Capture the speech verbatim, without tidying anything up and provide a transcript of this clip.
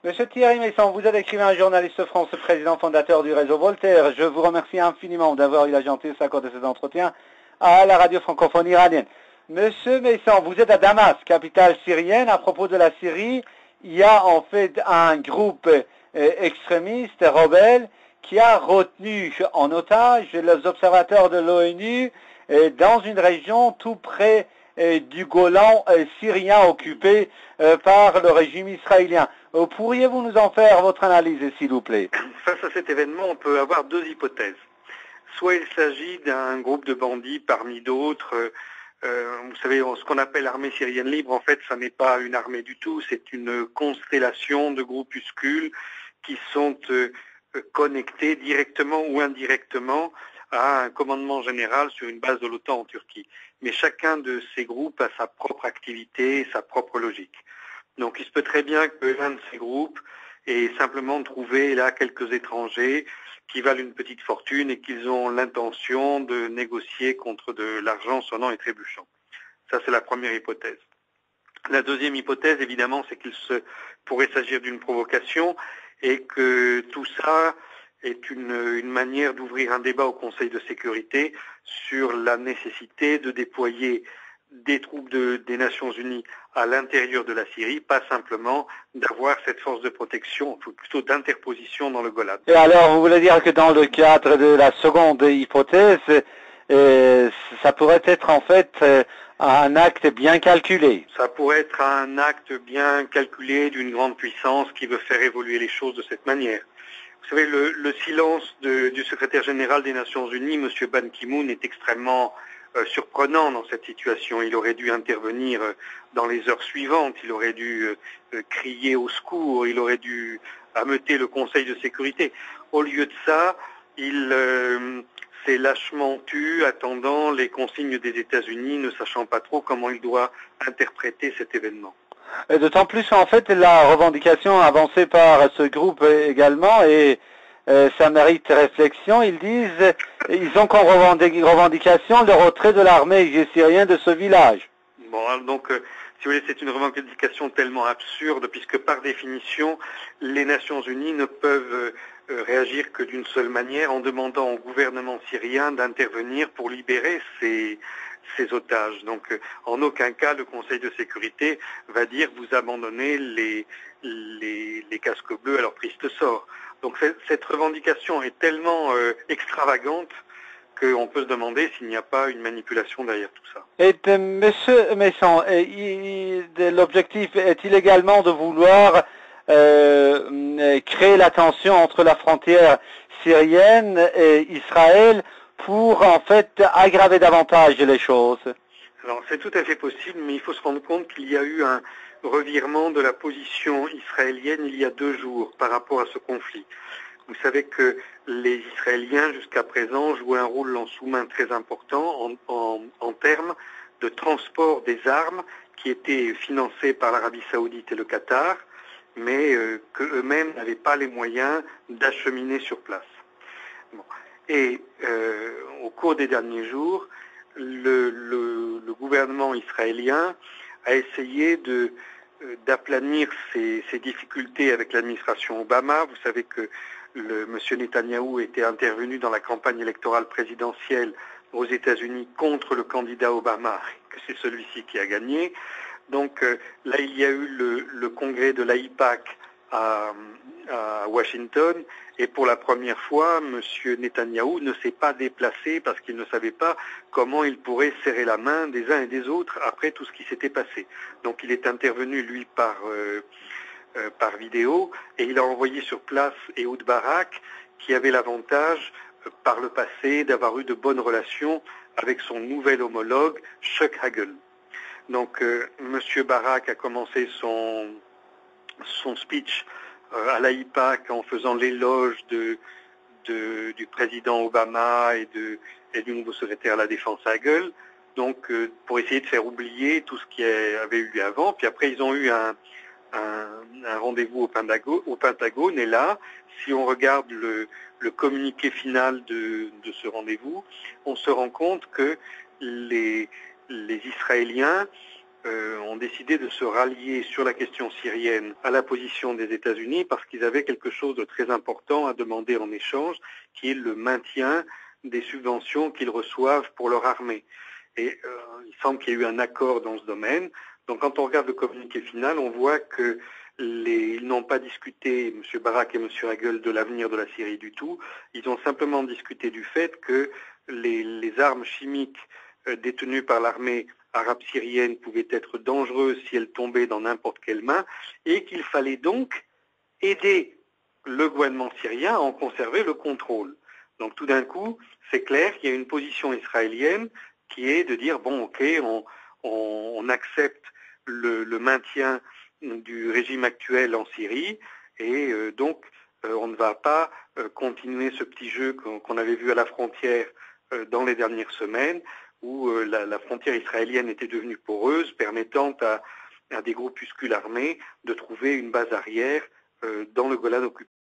Monsieur Thierry Meyssan, vous êtes écrivain, journaliste français, président fondateur du réseau Voltaire. Je vous remercie infiniment d'avoir eu la gentillesse d'accorder cet entretien à la radio francophone iranienne. Monsieur Meyssan, vous êtes à Damas, capitale syrienne. À propos de la Syrie, il y a en fait un groupe euh, extrémiste, rebelle, qui a retenu en otage les observateurs de l'ONU euh, dans une région tout près euh, du Golan euh, syrien occupé euh, par le régime israélien. Euh, Pourriez-vous nous en faire votre analyse, s'il vous plaît? Face à cet événement, on peut avoir deux hypothèses. Soit il s'agit d'un groupe de bandits parmi d'autres. Euh, vous savez, ce qu'on appelle l'armée syrienne libre, en fait, ça n'est pas une armée du tout, c'est une constellation de groupuscules qui sont euh, connectés directement ou indirectement à un commandement général sur une base de l'OTAN en Turquie. Mais chacun de ces groupes a sa propre activité, sa propre logique. Donc il se peut très bien que l'un de ces groupes ait simplement trouvé là quelques étrangers qui valent une petite fortune et qu'ils ont l'intention de négocier contre de l'argent sonnant et trébuchant. Ça, c'est la première hypothèse. La deuxième hypothèse, évidemment, c'est qu'il se pourrait s'agir d'une provocation et que tout ça est une, une manière d'ouvrir un débat au Conseil de sécurité sur la nécessité de déployer des troupes de, des Nations Unies à l'intérieur de la Syrie, pas simplement d'avoir cette force de protection, ou plutôt d'interposition dans le Golan. Et alors, vous voulez dire que dans le cadre de la seconde hypothèse, euh, ça pourrait être en fait euh, un acte bien calculé. Ça pourrait être un acte bien calculé d'une grande puissance qui veut faire évoluer les choses de cette manière. Vous savez, le, le silence de, du secrétaire général des Nations Unies, M. Ban Ki-moon, est extrêmement euh, surprenant dans cette situation. Il aurait dû intervenir euh, dans les heures suivantes, il aurait dû euh, crier au secours, il aurait dû ameuter le Conseil de sécurité. Au lieu de ça, il euh, s'est lâchement tu, attendant les consignes des États-Unis, ne sachant pas trop comment il doit interpréter cet événement. D'autant plus qu'en fait, la revendication avancée par ce groupe également, et euh, ça mérite réflexion, ils disent, ils ont comme revendication le retrait de l'armée syrienne de ce village. Bon, donc, euh, si vous voulez, c'est une revendication tellement absurde, puisque par définition, les Nations Unies ne peuvent euh, réagir que d'une seule manière, en demandant au gouvernement syrien d'intervenir pour libérer ces, ces otages. Donc, euh, en aucun cas, le Conseil de sécurité va dire vous abandonnez les, les, les casques bleus à leur triste sort. Donc, cette revendication est tellement euh, extravagante qu'on peut se demander s'il n'y a pas une manipulation derrière tout ça. Et euh, Monsieur Meyssan, l'objectif est-il également de vouloir euh, créer la tension entre la frontière syrienne et Israël pour en fait aggraver davantage les choses? Alors c'est tout à fait possible, mais il faut se rendre compte qu'il y a eu un revirement de la position israélienne il y a deux jours par rapport à ce conflit. Vous savez que les Israéliens, jusqu'à présent, jouaient un rôle en sous-main très important en, en, en termes de transport des armes qui étaient financées par l'Arabie Saoudite et le Qatar, mais euh, qu'eux-mêmes n'avaient pas les moyens d'acheminer sur place. Bon. Et euh, au cours des derniers jours, le, le, le gouvernement israélien a essayé de d'aplanir ces, ces difficultés avec l'administration Obama. Vous savez que le, M. Netanyahou était intervenu dans la campagne électorale présidentielle aux États-Unis contre le candidat Obama, que c'est celui-ci qui a gagné. Donc euh, là, il y a eu le, le congrès de l'AIPAC à, à Washington, et pour la première fois, M. Netanyahou ne s'est pas déplacé parce qu'il ne savait pas comment il pourrait serrer la main des uns et des autres après tout ce qui s'était passé. Donc il est intervenu, lui, par, euh, euh, par vidéo, et il a envoyé sur place Ehud Barak, qui avait l'avantage, euh, par le passé, d'avoir eu de bonnes relations avec son nouvel homologue, Chuck Hagel. Donc euh, M. Barak a commencé son, son speech euh, à l'AIPAC en faisant l'éloge de, de, du président Obama et, de, et du nouveau secrétaire à la Défense Hagel, donc euh, pour essayer de faire oublier tout ce qui avait eu avant. Puis après, ils ont eu un, un, un rendez-vous au Pentagone, au Pentagone, et là, si on regarde le, le communiqué final de, de ce rendez-vous, on se rend compte que les, les Israéliens euh, ont décidé de se rallier sur la question syrienne à la position des États-Unis parce qu'ils avaient quelque chose de très important à demander en échange, qui est le maintien des subventions qu'ils reçoivent pour leur armée. Et euh, il semble qu'il y ait eu un accord dans ce domaine. Donc quand on regarde le communiqué final, on voit que les, ils n'ont pas discuté, M. Barak et M. Hagel, de l'avenir de la Syrie du tout. Ils ont simplement discuté du fait que les, les armes chimiques euh, détenues par l'armée arabe syrienne pouvaient être dangereuses si elles tombaient dans n'importe quelle main et qu'il fallait donc aider le gouvernement syrien à en conserver le contrôle. Donc tout d'un coup, c'est clair qu'il y a une position israélienne qui est de dire, bon, ok, on, on, on accepte le, le maintien du régime actuel en Syrie et euh, donc euh, on ne va pas euh, continuer ce petit jeu qu'on qu'on avait vu à la frontière euh, dans les dernières semaines où euh, la, la frontière israélienne était devenue poreuse, permettant à, à des groupuscules armés de trouver une base arrière euh, dans le Golan occupé.